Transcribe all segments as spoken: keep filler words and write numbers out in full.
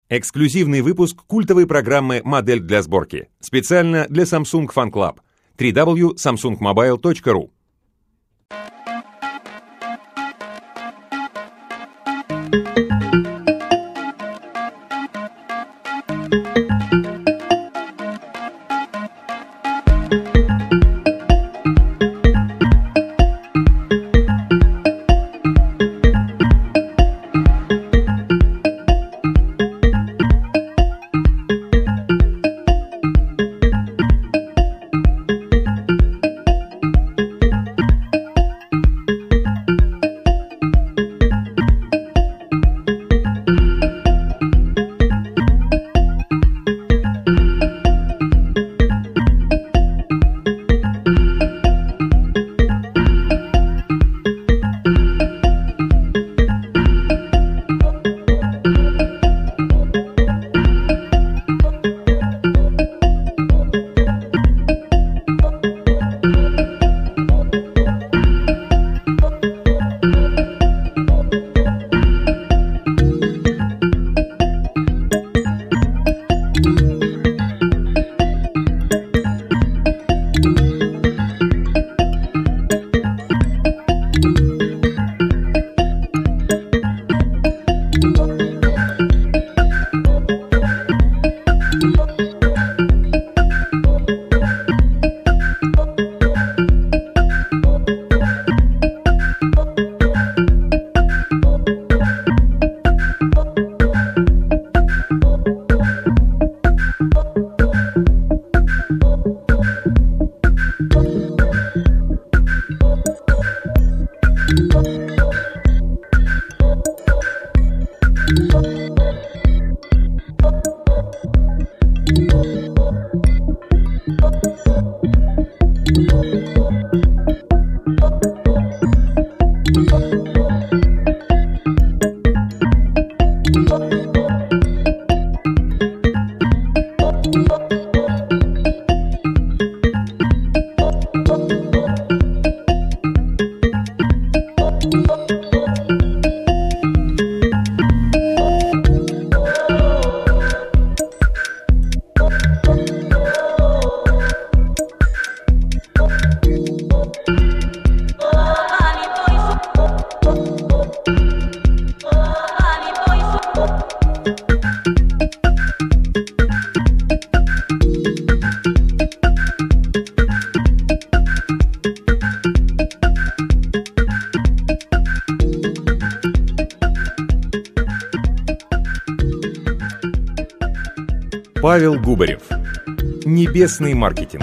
Эксклюзивный выпуск культовой программы «Модель для сборки». Специально для Samsung Fan Club. дабл ю дабл ю дабл ю точка самсунг мобайл точка ру. Павел Губарев. Небесный маркетинг.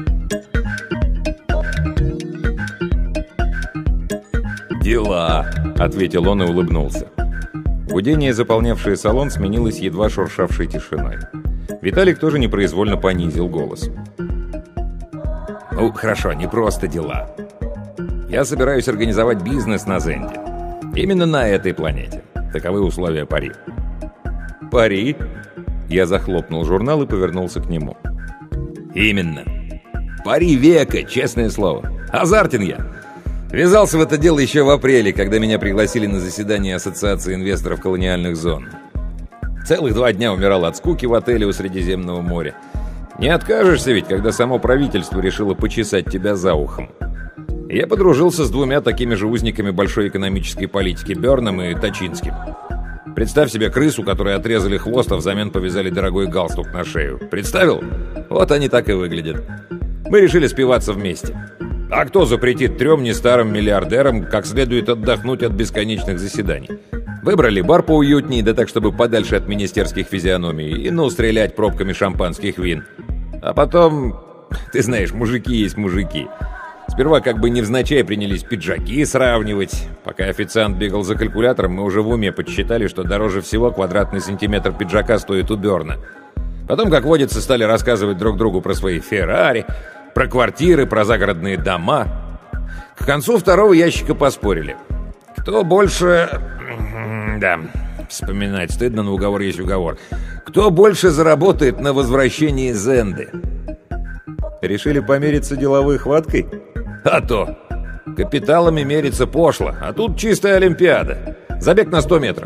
«Дела», — ответил он и улыбнулся. Гудение, заполнявшее салон, сменилось едва шуршавшей тишиной. Виталик тоже непроизвольно понизил голос. «Ну, хорошо, не просто дела. Я собираюсь организовать бизнес на Зенде. Именно на этой планете. Таковы условия пари». «Пари?» Я захлопнул журнал и повернулся к нему. «Именно. Пари века, честное слово. Азартен я. Ввязался в это дело еще в апреле, когда меня пригласили на заседание Ассоциации инвесторов колониальных зон. Целых два дня умирал от скуки в отеле у Средиземного моря. Не откажешься ведь, когда само правительство решило почесать тебя за ухом. Я подружился с двумя такими же узниками большой экономической политики, Бёрном и Точинским. Представь себе крысу, которой отрезали хвост, а взамен повязали дорогой галстук на шею. Представил? Вот они так и выглядят. Мы решили спиваться вместе. А кто запретит трем нестарым миллиардерам как следует отдохнуть от бесконечных заседаний? Выбрали бар поуютнее, да так, чтобы подальше от министерских физиономий, и ну стрелять пробками шампанских вин. А потом, ты знаешь, мужики есть мужики. Сперва как бы невзначай принялись пиджаки сравнивать. Пока официант бегал за калькулятором, мы уже в уме подсчитали, что дороже всего квадратный сантиметр пиджака стоит у Бёрна. Потом, как водится, стали рассказывать друг другу про свои Феррари, про квартиры, про загородные дома. К концу второго ящика поспорили. Кто больше... Да, вспоминать стыдно, но уговор есть уговор. Кто больше заработает на возвращении Зенды? Решили помериться деловой хваткой? А то! Капиталами мериться пошло, а тут чистая олимпиада. Забег на сто метров.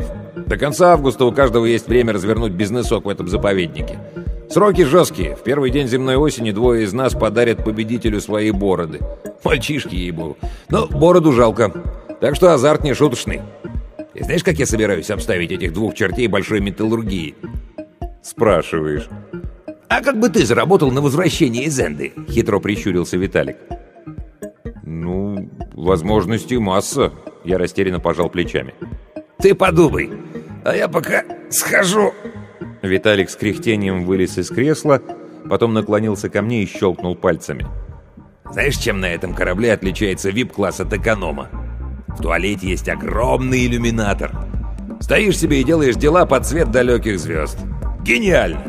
До конца августа у каждого есть время развернуть бизнесок в этом заповеднике. Сроки жесткие. В первый день земной осени двое из нас подарят победителю свои бороды. Мальчишки, ей-богу. Но бороду жалко. Так что азарт не шуточный. И знаешь, как я собираюсь обставить этих двух чертей большой металлургии? Спрашиваешь. А как бы ты заработал на возвращении Зенды? Хитро прищурился Виталик. Ну, возможностей масса. Я растерянно пожал плечами. Ты подумай. А я пока схожу. Виталик с кряхтением вылез из кресла, потом наклонился ко мне и щелкнул пальцами. Знаешь, чем на этом корабле отличается ви ай пи-класс от эконома? В туалете есть огромный иллюминатор. Стоишь себе и делаешь дела под цвет далеких звезд. Гениально!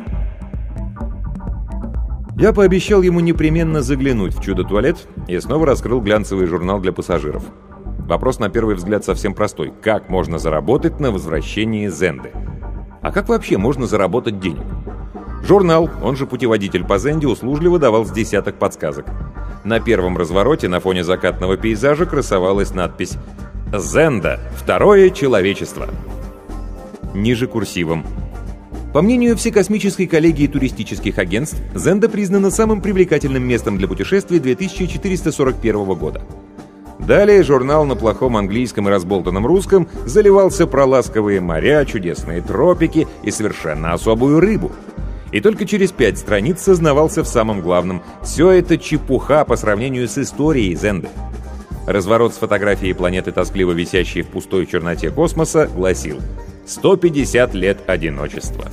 Я пообещал ему непременно заглянуть в чудо-туалет и снова раскрыл глянцевый журнал для пассажиров. Вопрос на первый взгляд совсем простой. Как можно заработать на возвращении Зенды? А как вообще можно заработать денег? Журнал, он же путеводитель по Зенде, услужливо давал с десяток подсказок. На первом развороте на фоне закатного пейзажа красовалась надпись «Зенда. Второе человечество». Ниже курсивом. По мнению Всекосмической коллегии туристических агентств, Зенда признана самым привлекательным местом для путешествий две тысячи четыреста сорок первого года. Далее журнал на плохом английском и разболтанном русском заливался про ласковые моря, чудесные тропики и совершенно особую рыбу. И только через пять страниц сознавался в самом главном. Все это чепуха по сравнению с историей Зенды. Разворот с фотографией планеты, тоскливо висящей в пустой черноте космоса, гласил «сто пятьдесят лет одиночества».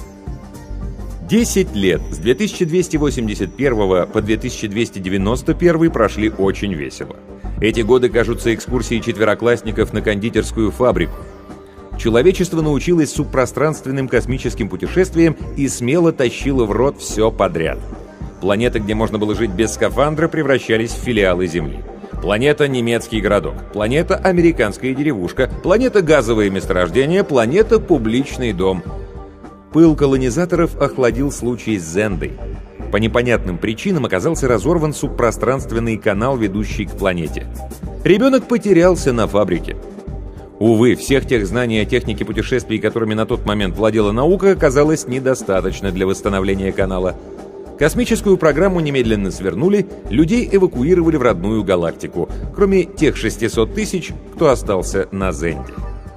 десять лет с две тысячи двести восемьдесят первого по две тысячи двести девяносто первый прошли очень весело. Эти годы кажутся экскурсией четвероклассников на кондитерскую фабрику. Человечество научилось субпространственным космическим путешествиям и смело тащило в рот все подряд. Планеты, где можно было жить без скафандра, превращались в филиалы Земли. Планета «Немецкий городок», планета «Американская деревушка», планета «Газовое месторождение», планета «Публичный дом». Пыл колонизаторов охладил случай с Зендой. По непонятным причинам оказался разорван субпространственный канал, ведущий к планете. Ребенок потерялся на фабрике. Увы, всех тех знаний о технике путешествий, которыми на тот момент владела наука, оказалось недостаточно для восстановления канала. Космическую программу немедленно свернули, людей эвакуировали в родную галактику, кроме тех шестисот тысяч, кто остался на Зенде.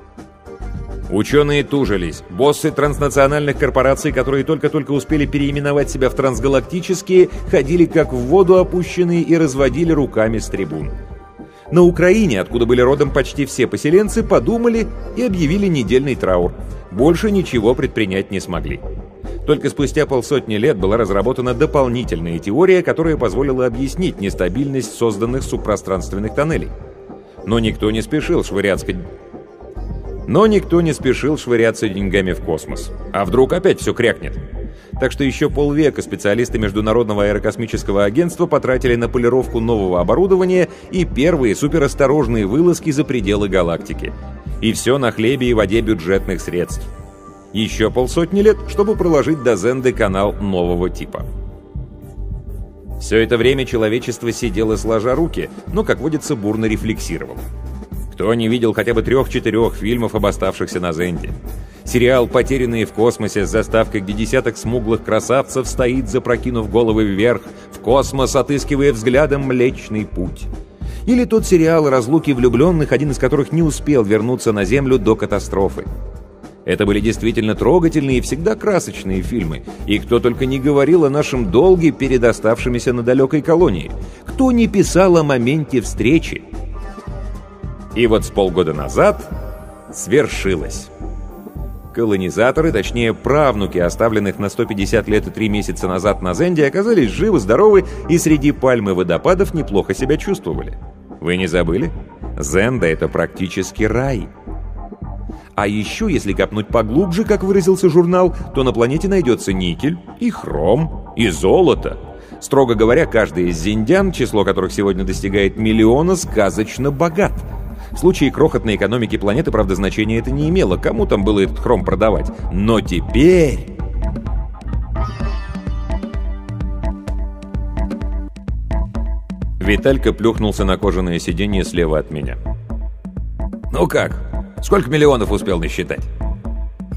Ученые тужились. Боссы транснациональных корпораций, которые только-только успели переименовать себя в трансгалактические, ходили как в воду опущенные и разводили руками с трибун. На Украине, откуда были родом почти все поселенцы, подумали и объявили недельный траур. Больше ничего предпринять не смогли. Только спустя полсотни лет была разработана дополнительная теория, которая позволила объяснить нестабильность созданных субпространственных тоннелей. Но никто не спешил швыряться... Но никто не спешил швыряться деньгами в космос. А вдруг опять все крякнет? Так что еще полвека специалисты Международного аэрокосмического агентства потратили на полировку нового оборудования и первые суперосторожные вылазки за пределы галактики. И все на хлебе и воде бюджетных средств. Еще полсотни лет, чтобы проложить до Зенды канал нового типа. Все это время человечество сидело сложа руки, но, как водится, бурно рефлексировало. Кто не видел хотя бы трех-четырех фильмов об оставшихся на Зенде? Сериал «Потерянные в космосе» с заставкой, где десяток смуглых красавцев стоит, запрокинув головы вверх, в космос, отыскивая взглядом Млечный Путь. Или тот сериал «Разлуки влюбленных», один из которых не успел вернуться на Землю до катастрофы. Это были действительно трогательные и всегда красочные фильмы. И кто только не говорил о нашем долге перед оставшимися на далекой колонии. Кто не писал о моменте встречи. И вот с полгода назад свершилось. Колонизаторы, точнее правнуки, оставленных на сто пятьдесят лет и три месяца назад на Зенде, оказались живы-здоровы и среди пальм и водопадов неплохо себя чувствовали. Вы не забыли? Зенда — это практически рай. А еще, если копнуть поглубже, как выразился журнал, то на планете найдется никель, и хром, и золото. Строго говоря, каждый из зендян, число которых сегодня достигает миллиона, сказочно богат. В случае крохотной экономики планеты, правда, значения это не имело. Кому там было этот хром продавать? Но теперь... Виталька плюхнулся на кожаное сиденье слева от меня. «Ну как? Сколько миллионов успел насчитать?»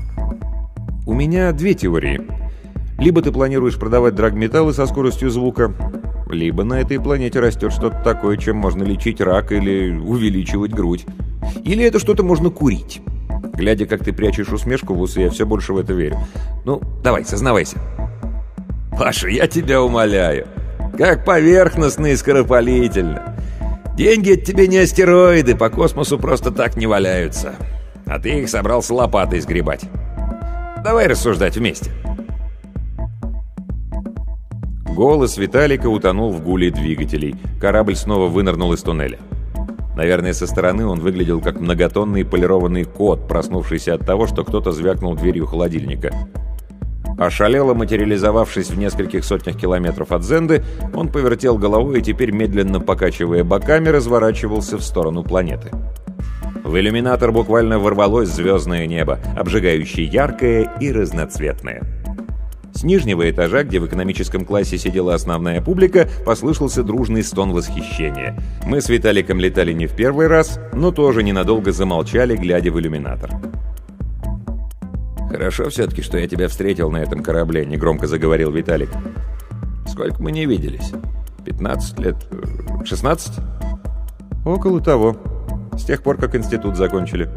У меня две теории. Либо ты планируешь продавать драгметаллы со скоростью звука, либо на этой планете растет что-то такое, чем можно лечить рак или увеличивать грудь. Или это что-то можно курить. Глядя, как ты прячешь усмешку в усы, я все больше в это верю. Ну, давай, сознавайся. Паша, я тебя умоляю. Как поверхностно и скоропалительно. Деньги — это тебе не астероиды, по космосу просто так не валяются. А ты их собрался лопатой сгребать. Давай рассуждать вместе. Голос Виталика утонул в гуле двигателей. Корабль снова вынырнул из туннеля. Наверное, со стороны он выглядел как многотонный полированный кот, проснувшийся от того, что кто-то звякнул дверью холодильника. Ошалело материализовавшись в нескольких сотнях километров от Зенды, он повертел головой и теперь, медленно покачивая боками, разворачивался в сторону планеты. В иллюминатор буквально ворвалось звездное небо, обжигающе яркое и разноцветное. С нижнего этажа, где в экономическом классе сидела основная публика, послышался дружный стон восхищения. Мы с Виталиком летали не в первый раз, но тоже ненадолго замолчали, глядя в иллюминатор. «Хорошо все-таки, что я тебя встретил на этом корабле», — негромко заговорил Виталик. «Сколько мы не виделись? пятнадцать лет? шестнадцать?» «Около того. С тех пор, как институт закончили».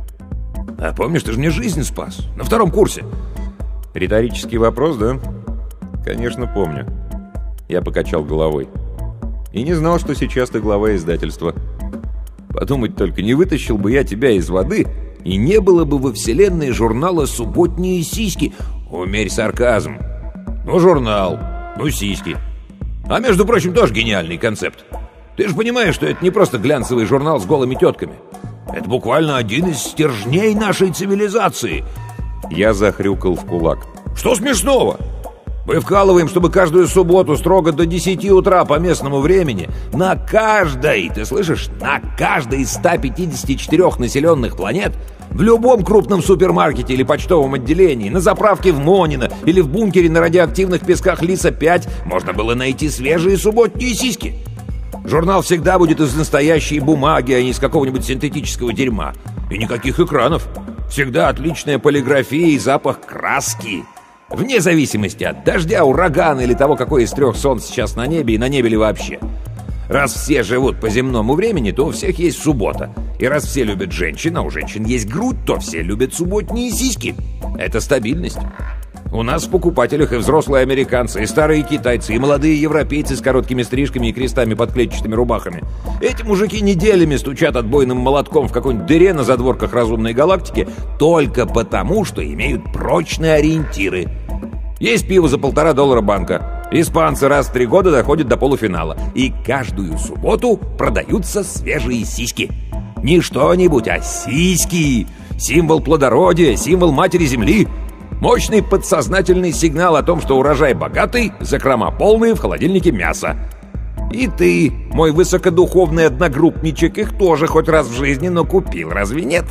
«А помнишь, ты же мне жизнь спас? На втором курсе». «Риторический вопрос, да?» «Конечно, помню». Я покачал головой. «И не знал, что сейчас ты глава издательства». «Подумать только, не вытащил бы я тебя из воды, и не было бы во вселенной журнала «Субботние сиськи». Умерь сарказм. Ну, журнал, ну, сиськи. А между прочим, тоже гениальный концепт. Ты же понимаешь, что это не просто глянцевый журнал с голыми тетками. Это буквально один из стержней нашей цивилизации». Я захрюкал в кулак. «Что смешного? Мы вкалываем, чтобы каждую субботу строго до десяти утра по местному времени на каждой, ты слышишь, на каждой из ста пятидесяти четырёх населенных планет, в любом крупном супермаркете или почтовом отделении, на заправке в Монино или в бункере на радиоактивных песках Лиса пять можно было найти свежие субботние сиськи. Журнал всегда будет из настоящей бумаги, а не из какого-нибудь синтетического дерьма. И никаких экранов. Всегда отличная полиграфия и запах краски. Вне зависимости от дождя, урагана или того, какое из трех солнц сейчас на небе и на небе ли вообще. Раз все живут по земному времени, то у всех есть суббота. И раз все любят женщин, а у женщин есть грудь, то все любят субботние сиськи. Это стабильность. У нас в покупателях и взрослые американцы, и старые китайцы, и молодые европейцы с короткими стрижками и крестами под клетчатыми рубахами. Эти мужики неделями стучат отбойным молотком в какой-нибудь дыре на задворках разумной галактики только потому, что имеют прочные ориентиры. Есть пиво за полтора доллара банка. Испанцы раз в три года доходят до полуфинала. И каждую субботу продаются свежие сиськи. Не что-нибудь, а сиськи. Символ плодородия, символ матери земли. Мощный подсознательный сигнал о том, что урожай богатый, закрома полные, в холодильнике мясо. И ты, мой высокодуховный одногруппничек, их тоже хоть раз в жизни, но купил, разве нет?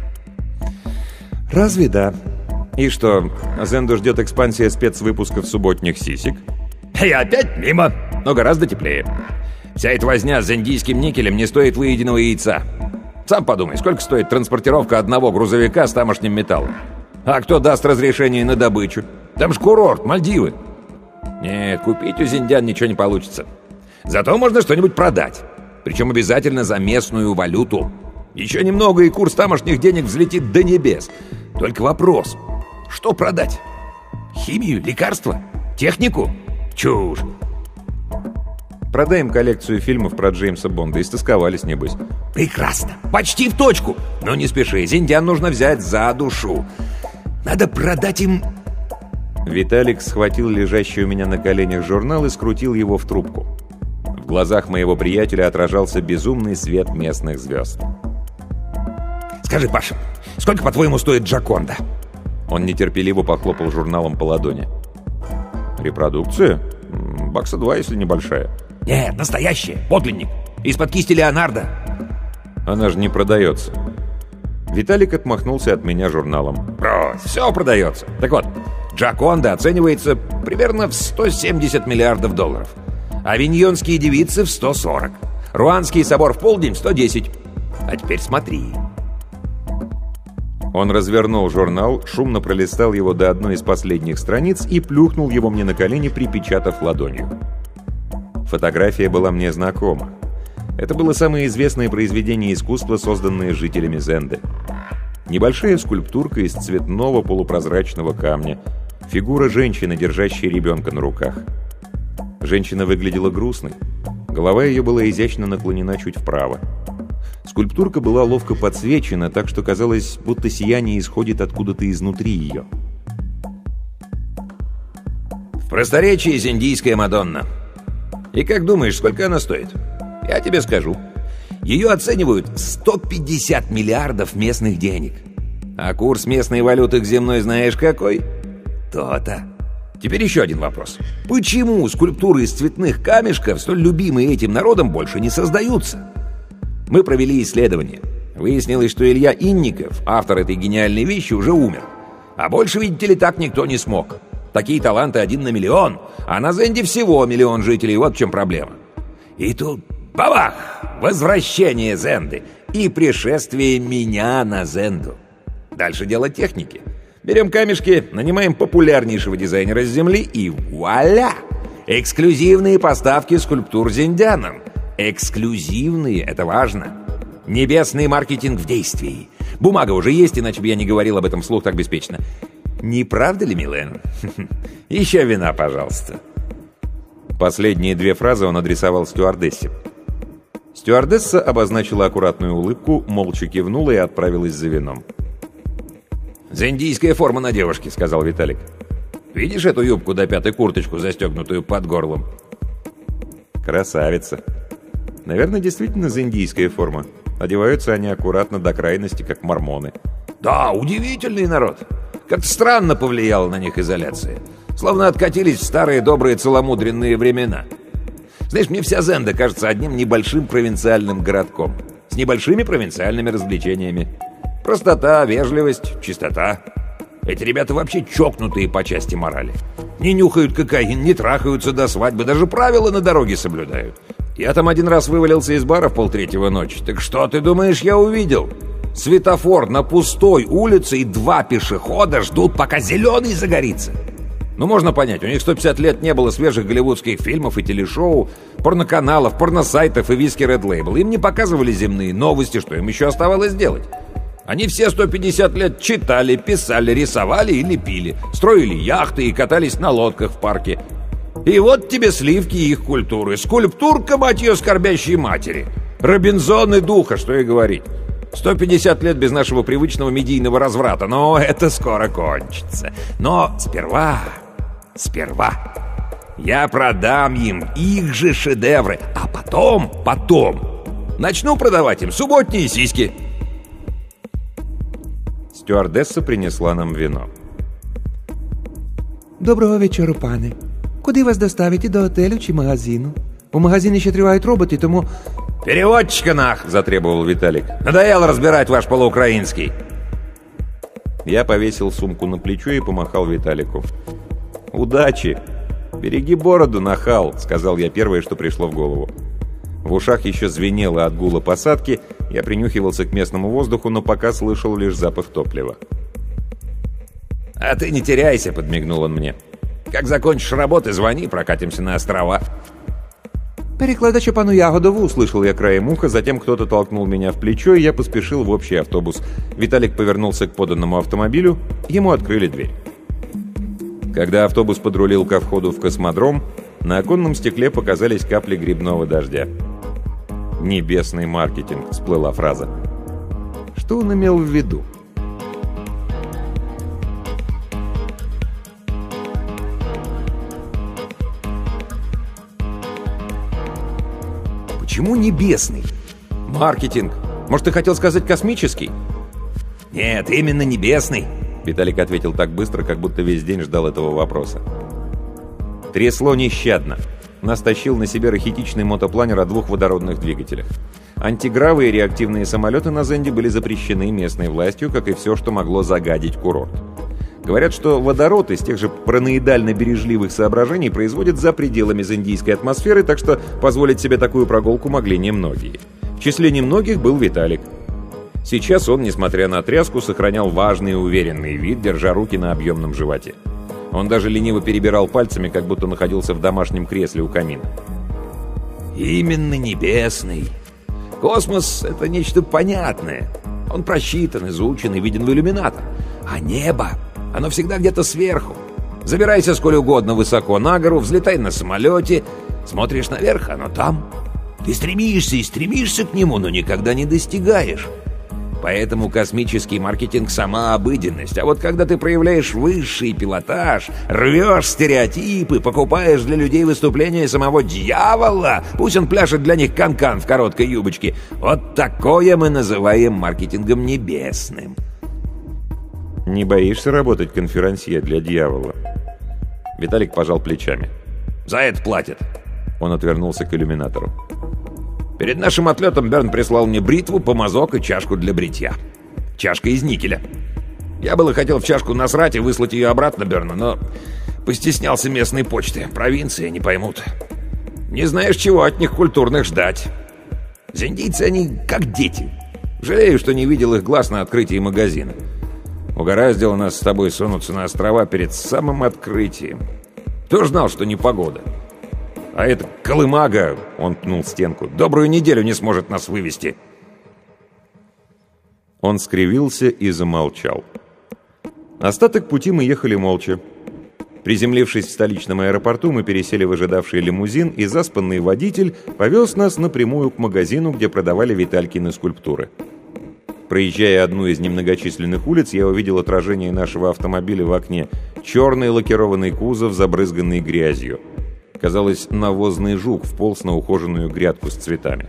Разве да? И что, Зенду ждет экспансия спецвыпусков субботних сисек? И опять мимо, но гораздо теплее. Вся эта возня с зендийским никелем не стоит выеденного яйца. Сам подумай, сколько стоит транспортировка одного грузовика с тамошним металлом? А кто даст разрешение на добычу? Там ж курорт, Мальдивы. Нет, купить у зиндян ничего не получится. Зато можно что-нибудь продать. Причем обязательно за местную валюту. Еще немного, и курс тамошних денег взлетит до небес. Только вопрос, что продать? Химию, лекарства, технику? Чушь. Продаем коллекцию фильмов про Джеймса Бонда. Истосковались, небось. Прекрасно. Почти в точку. Но не спеши, зиндян нужно взять за душу. Надо продать им... Виталик схватил лежащий у меня на коленях журнал и скрутил его в трубку. В глазах моего приятеля отражался безумный свет местных звезд. Скажи, Паша, сколько, по-твоему, стоит Джоконда? Он нетерпеливо похлопал журналом по ладони. Репродукция? Бакса два, если небольшая. Нет, настоящая, подлинник. Из-под кисти Леонардо. Она же не продается. Виталик отмахнулся от меня журналом. Брось, все продается. Так вот, Джоконда оценивается примерно в сто семьдесят миллиардов долларов. Авиньонские девицы в сто сорок. Руанский собор в полдень в сто десять. А теперь смотри. Он развернул журнал, шумно пролистал его до одной из последних страниц и плюхнул его мне на колени, припечатав ладонью. Фотография была мне знакома. Это было самое известное произведение искусства, созданное жителями Зенды. Небольшая скульптурка из цветного полупрозрачного камня. Фигура женщины, держащей ребенка на руках. Женщина выглядела грустной. Голова ее была изящно наклонена чуть вправо. Скульптурка была ловко подсвечена, так что казалось, будто сияние исходит откуда-то изнутри ее. В просторечии зендийская Мадонна. И как думаешь, сколько она стоит? Я тебе скажу. Ее оценивают в сто пятьдесят миллиардов местных денег. А курс местной валюты к земной знаешь какой? То-то. Теперь еще один вопрос. Почему скульптуры из цветных камешков, столь любимые этим народом, больше не создаются? Мы провели исследование. Выяснилось, что Илья Инников, автор этой гениальной вещи, уже умер. А больше, видите ли, так никто не смог. Такие таланты один на миллион, а на Зенде всего миллион жителей. Вот в чем проблема. И тут бабах! Возвращение Зенды и пришествие меня на Зенду. Дальше дело техники. Берем камешки, нанимаем популярнейшего дизайнера с земли и вуаля! Эксклюзивные поставки скульптур зендянам. Эксклюзивные, это важно. Небесный маркетинг в действии. Бумага уже есть, иначе бы я не говорил об этом вслух так беспечно. Не правда ли, Милен? Еще вина, пожалуйста. Последние две фразы он адресовал стюардессе. Стюардесса обозначила аккуратную улыбку, молча кивнула и отправилась за вином. «Зендийская форма на девушке», — сказал Виталик. «Видишь эту юбку до пятой, курточку, застегнутую под горлом?» «Красавица. Наверное, действительно зендийская форма. Одеваются они аккуратно до крайности, как мормоны». «Да, удивительный народ. Как-то странно повлияла на них изоляция. Словно откатились в старые добрые целомудренные времена. Знаешь, мне вся Зенда кажется одним небольшим провинциальным городком. С небольшими провинциальными развлечениями. Простота, вежливость, чистота. Эти ребята вообще чокнутые по части морали. Не нюхают кокаин, не трахаются до свадьбы, даже правила на дороге соблюдают. Я там один раз вывалился из бара в полтретьего ночи. Так что ты думаешь, я увидел? Светофор на пустой улице и два пешехода ждут, пока зеленый загорится. Ну, можно понять, у них сто пятьдесят лет не было свежих голливудских фильмов и телешоу, порноканалов, порносайтов и виски Red Label. Им не показывали земные новости, что им еще оставалось делать. Они все сто пятьдесят лет читали, писали, рисовали и лепили, строили яхты и катались на лодках в парке. И вот тебе сливки их культуры. Скульптурка, мать ее, скорбящей матери. Робинзоны духа, что и говорить. сто пятьдесят лет без нашего привычного медийного разврата, но это скоро кончится. Но сперва, сперва я продам им их же шедевры, а потом, потом начну продавать им субботние сиськи. Стюардесса принесла нам вино. Доброго вечора, пане. Куди вас доставити, до отелю чи магазину? У магазині ще тривають роботи, тому... «Переводчика нах!» — затребовал Виталик. «Надоело разбирать ваш полуукраинский!» Я повесил сумку на плечо и помахал Виталику. «Удачи! Береги бороду, нахал!» — сказал я первое, что пришло в голову. В ушах еще звенело от гула посадки, я принюхивался к местному воздуху, но пока слышал лишь запах топлива. «А ты не теряйся!» — подмигнул он мне. «Как закончишь работы, звони, прокатимся на острова!» «Перекладачу пану Ягодову!» Услышал я краем уха, затем кто-то толкнул меня в плечо, и я поспешил в общий автобус. Виталик повернулся к поданному автомобилю, ему открыли дверь. Когда автобус подрулил ко входу в космодром, на оконном стекле показались капли грибного дождя. «Небесный маркетинг», — всплыла фраза. Что он имел в виду? Почему небесный? Маркетинг. Может, ты хотел сказать космический? Нет, именно небесный. Виталик ответил так быстро, как будто весь день ждал этого вопроса. Трясло нещадно. Нас тащил на себе рахитичный мотопланер о двух водородных двигателях. Антигравы и реактивные самолеты на Зенде были запрещены местной властью, как и все, что могло загадить курорт. Говорят, что водород из тех же параноидально-бережливых соображений производят за пределами зендийской атмосферы, так что позволить себе такую прогулку могли немногие. В числе немногих был Виталик. Сейчас он, несмотря на тряску, сохранял важный и уверенный вид, держа руки на объемном животе. Он даже лениво перебирал пальцами, как будто находился в домашнем кресле у камина. «Именно небесный. Космос — это нечто понятное. Он просчитан, изучен и виден в иллюминатор. А небо, оно всегда где-то сверху. Забирайся сколь угодно высоко на гору, взлетай на самолете, смотришь наверх, оно там. Ты стремишься и стремишься к нему, но никогда не достигаешь. Поэтому космический маркетинг — сама обыденность. А вот когда ты проявляешь высший пилотаж, рвешь стереотипы, покупаешь для людей выступления самого дьявола, пусть он пляшет для них канкан в короткой юбочке, вот такое мы называем маркетингом небесным. Не боишься работать конферансье для дьявола? Виталик пожал плечами. За это платят. Он отвернулся к иллюминатору. Перед нашим отлетом Берн прислал мне бритву, помазок и чашку для бритья. Чашка из никеля. Я было хотел в чашку насрать и выслать ее обратно Берну, но постеснялся местной почты. Провинции не поймут. Не знаешь, чего от них культурных ждать. Зиндийцы, они как дети. Жалею, что не видел их глаз на открытии магазина. Угораздило нас с тобой сунуться на острова перед самым открытием. Кто ж знал, что не погода? А эта колымага, он пнул стенку, добрую неделю не сможет нас вывести. Он скривился и замолчал. Остаток пути мы ехали молча. Приземлившись в столичном аэропорту, мы пересели в ожидавший лимузин, и заспанный водитель повез нас напрямую к магазину, где продавали Виталькины скульптуры. Проезжая одну из немногочисленных улиц, я увидел отражение нашего автомобиля в окне. Черный лакированный кузов, забрызганный грязью. Казалось, навозный жук вполз на ухоженную грядку с цветами.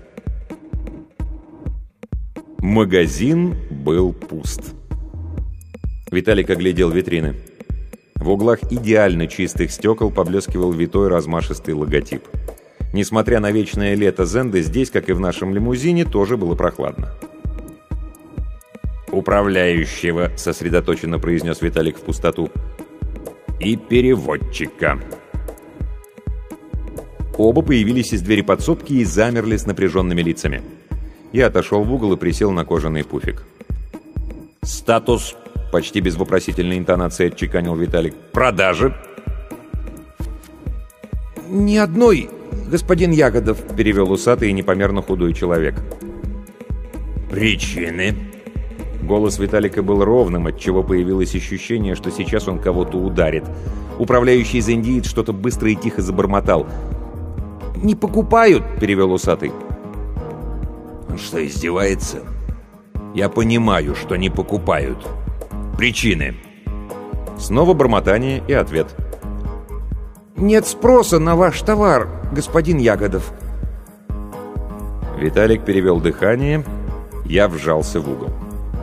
Магазин был пуст. Виталик оглядел витрины. В углах идеально чистых стекол поблескивал витой размашистый логотип. Несмотря на вечное лето Зенды, здесь, как и в нашем лимузине, тоже было прохладно. «Управляющего», — сосредоточенно произнес Виталик в пустоту. «И переводчика». Оба появились из двери подсобки и замерли с напряженными лицами. Я отошел в угол и присел на кожаный пуфик. «Статус», — почти без вопросительной интонации отчеканил Виталик. «Продажи». «Ни одной, господин Ягодов», — перевел усатый и непомерно худой человек. «Причины?» Голос Виталика был ровным, отчего появилось ощущение, что сейчас он кого-то ударит. Управляющий зендиец что-то быстро и тихо забормотал. «Не покупают», — перевел усатый. Он что, издевается? Я понимаю, что не покупают. Причины. Снова бормотание и ответ. «Нет спроса на ваш товар, господин Ягодов». Виталик перевел дыхание. Я вжался в угол.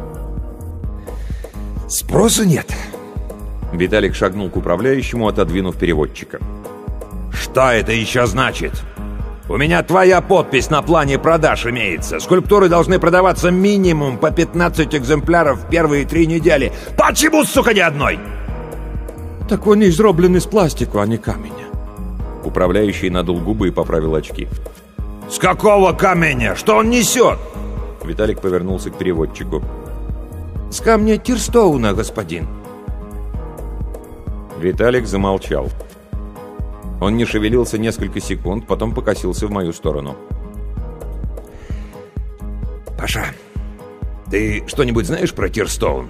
«Спроса нет». Виталик шагнул к управляющему, отодвинув переводчика. «Что это еще значит? У меня твоя подпись на плане продаж имеется. Скульптуры должны продаваться минимум по пятнадцать экземпляров в первые три недели. Почему, сука, ни одной?» «Так вони зроблены из пластику, а не камня». Управляющий надул губы и поправил очки. «С какого камня? Что он несет?» Виталик повернулся к переводчику. «С камня Тирстоуна, господин». Виталик замолчал. Он не шевелился несколько секунд, потом покосился в мою сторону. «Паша, ты что-нибудь знаешь про Тирстоун?»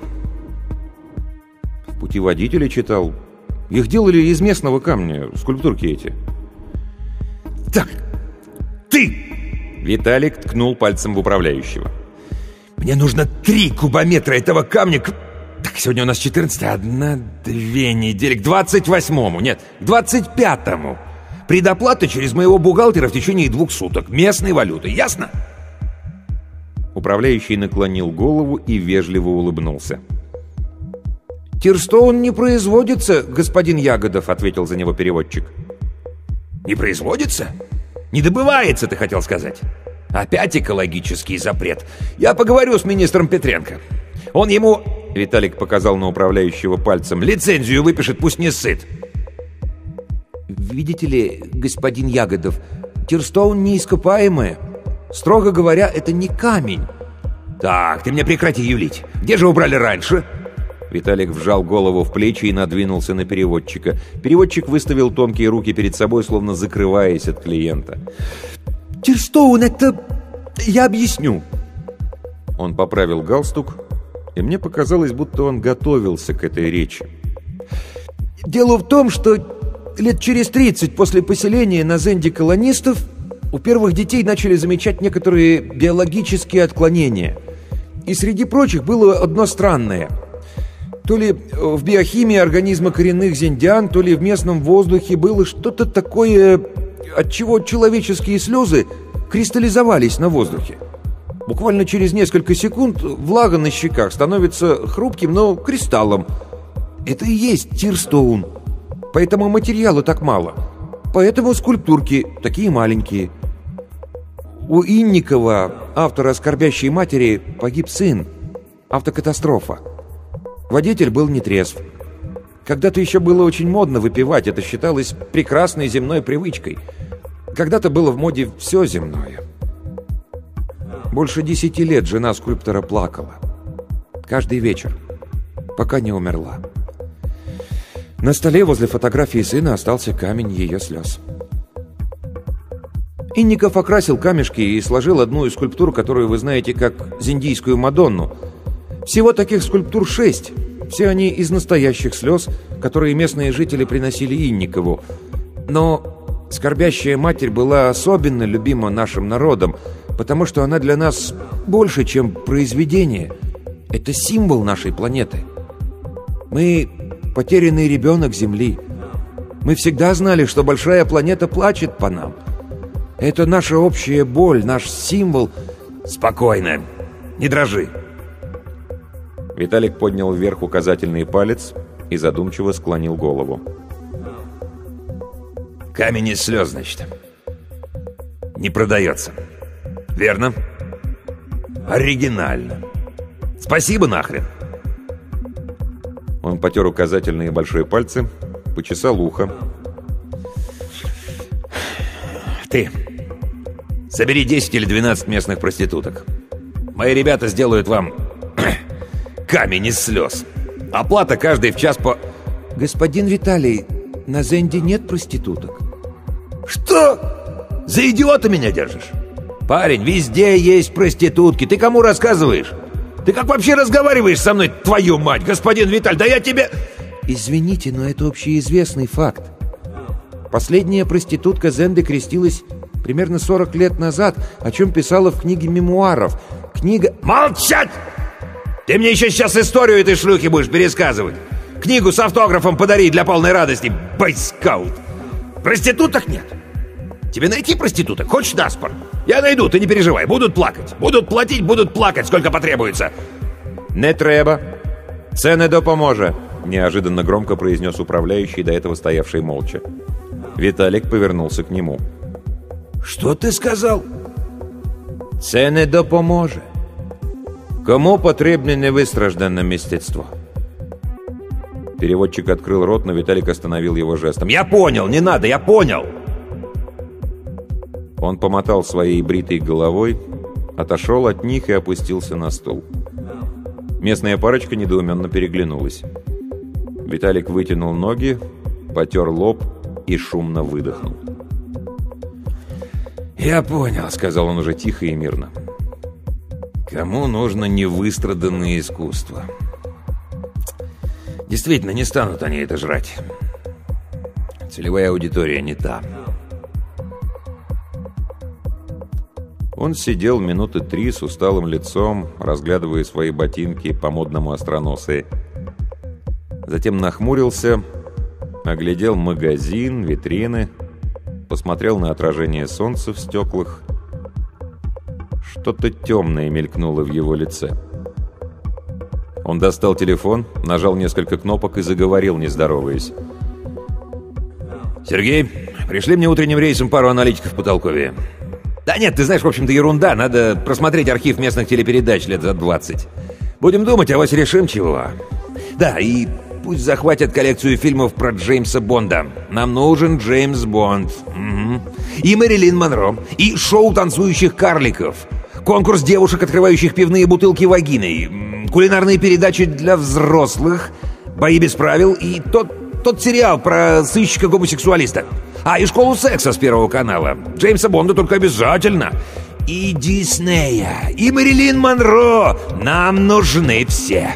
В путеводителе читал. Их делали из местного камня, скульптурки эти. «Так, ты!» Виталик ткнул пальцем в управляющего. «Мне нужно три кубометра этого камня к... Так, сегодня у нас четырнадцатое, одна, две недели, к двадцать восьмому, нет, к двадцать пятому. Предоплата через моего бухгалтера в течение двух суток, местной валюты, ясно?» Управляющий наклонил голову и вежливо улыбнулся. «Тирстоун не производится, господин Ягодов», — ответил за него переводчик. «Не производится? Не добывается, ты хотел сказать? Опять экологический запрет. Я поговорю с министром Петренко. Он ему...» Виталик показал на управляющего пальцем. «Лицензию выпишет, пусть не сыт». «Видите ли, господин Ягодов, Тирстоун неископаемое. Строго говоря, это не камень». «Так, ты мне прекрати юлить. Где же убрали раньше?» Виталик вжал голову в плечи и надвинулся на переводчика. Переводчик выставил тонкие руки перед собой, словно закрываясь от клиента. «Тирстоун, это... я объясню». Он поправил галстук, и мне показалось, будто он готовился к этой речи. «Дело в том, что лет через тридцать после поселения на Зенде колонистов у первых детей начали замечать некоторые биологические отклонения. И среди прочих было одно странное. То ли в биохимии организма коренных зендиан, то ли в местном воздухе было что-то такое, от чего человеческие слезы кристаллизовались на воздухе. Буквально через несколько секунд влага на щеках становится хрупким, но кристаллом. Это и есть Тирстоун. Поэтому материала так мало. Поэтому скульптурки такие маленькие. У Инникова, автора «Скорбящей матери», погиб сын. Автокатастрофа. Водитель был нетрезв. Когда-то еще было очень модно выпивать. Это считалось прекрасной земной привычкой. Когда-то было в моде все земное. Больше десяти лет жена скульптора плакала. Каждый вечер. Пока не умерла. На столе возле фотографии сына остался камень ее слез. Инников окрасил камешки и сложил одну из скульптур, которую вы знаете как Зендийскую Мадонну. Всего таких скульптур шесть. Все они из настоящих слез, которые местные жители приносили Инникову. Но «Скорбящая матерь» была особенно любима нашим народом, потому что она для нас больше, чем произведение. Это символ нашей планеты. Мы потерянный ребенок Земли. Мы всегда знали, что большая планета плачет по нам. Это наша общая боль, наш символ. «Спокойно, не дрожи». Виталик поднял вверх указательный палец и задумчиво склонил голову. «Камень из слез, значит. Не продается. Верно? Оригинально. Спасибо нахрен». Он потер указательные и большой пальцы, почесал ухо. «Ты собери десять или двенадцать местных проституток. Мои ребята сделают вам камень из слез. Оплата каждый в час по...» «Господин Виталий, на Зенде нет проституток». «Что? За идиота меня держишь? Парень, везде есть проститутки. Ты кому рассказываешь? Ты как вообще разговариваешь со мной, твою мать, господин Виталь? Да я тебе...» «Извините, но это общеизвестный факт. Последняя проститутка Зенды крестилась примерно сорок лет назад, о чем писала в книге мемуаров. Книга...» «Молчать! Ты мне еще сейчас историю этой шлюхи будешь пересказывать. Книгу с автографом подари для полной радости, бойскаут. Проституток нет. Тебе найти проституток? Хочешь наспор? Я найду, ты не переживай. Будут плакать. Будут платить, будут плакать, сколько потребуется». «Не треба. Це не допоможе», — неожиданно громко произнес управляющий, до этого стоявший молча. Виталик повернулся к нему. «Что ты сказал?» «Це не допоможе. Кому потрібне невистраждане мистецтво?» Переводчик открыл рот, но Виталик остановил его жестом. «Я понял, не надо, я понял!» Он помотал своей бритой головой, отошел от них и опустился на стул. Местная парочка недоуменно переглянулась. Виталик вытянул ноги, потер лоб и шумно выдохнул. «Я понял», — сказал он уже тихо и мирно. «Кому нужно невыстраданное искусство? Действительно, не станут они это жрать. Целевая аудитория не та». Он сидел минуты три с усталым лицом, разглядывая свои ботинки, по-модному остроносые. Затем нахмурился, оглядел магазин, витрины, посмотрел на отражение солнца в стеклах. Что-то темное мелькнуло в его лице. Он достал телефон, нажал несколько кнопок и заговорил, не здороваясь. «Сергей, пришли мне утренним рейсом пару аналитиков по Толковье». «Да нет, ты знаешь, в общем-то, ерунда. Надо просмотреть архив местных телепередач лет за двадцать. Будем думать, а вось решим чего. Да, и пусть захватят коллекцию фильмов про Джеймса Бонда. Нам нужен Джеймс Бонд. Угу. И Мэрилин Монро. И шоу танцующих карликов. конкурс девушек, открывающих пивные бутылки вагиной, кулинарные передачи для взрослых, бои без правил и тот, тот сериал про сыщика-гомосексуалиста. А, и школу секса с Первого канала. Джеймса Бонда только обязательно. И Диснея, и Мэрилин Монро. Нам нужны все.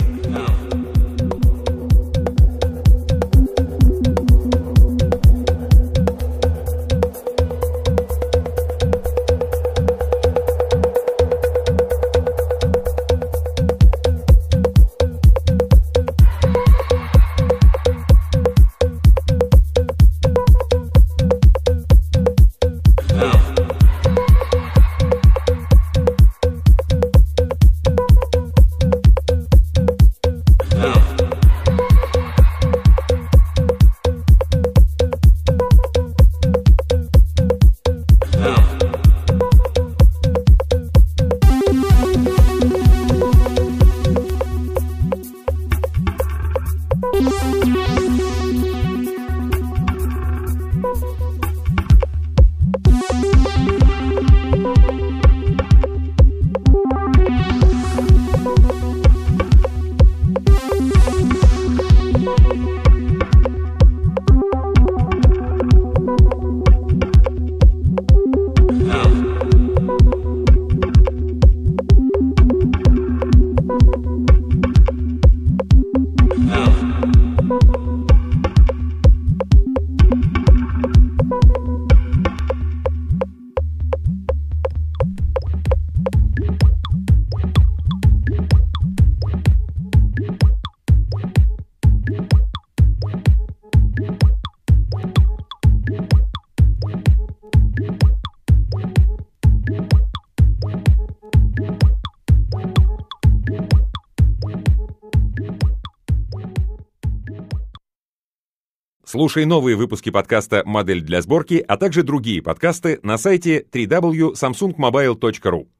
Слушай новые выпуски подкаста «Модель для сборки», а также другие подкасты на сайте дабл ю дабл ю дабл ю точка самсунг мобайл точка ру.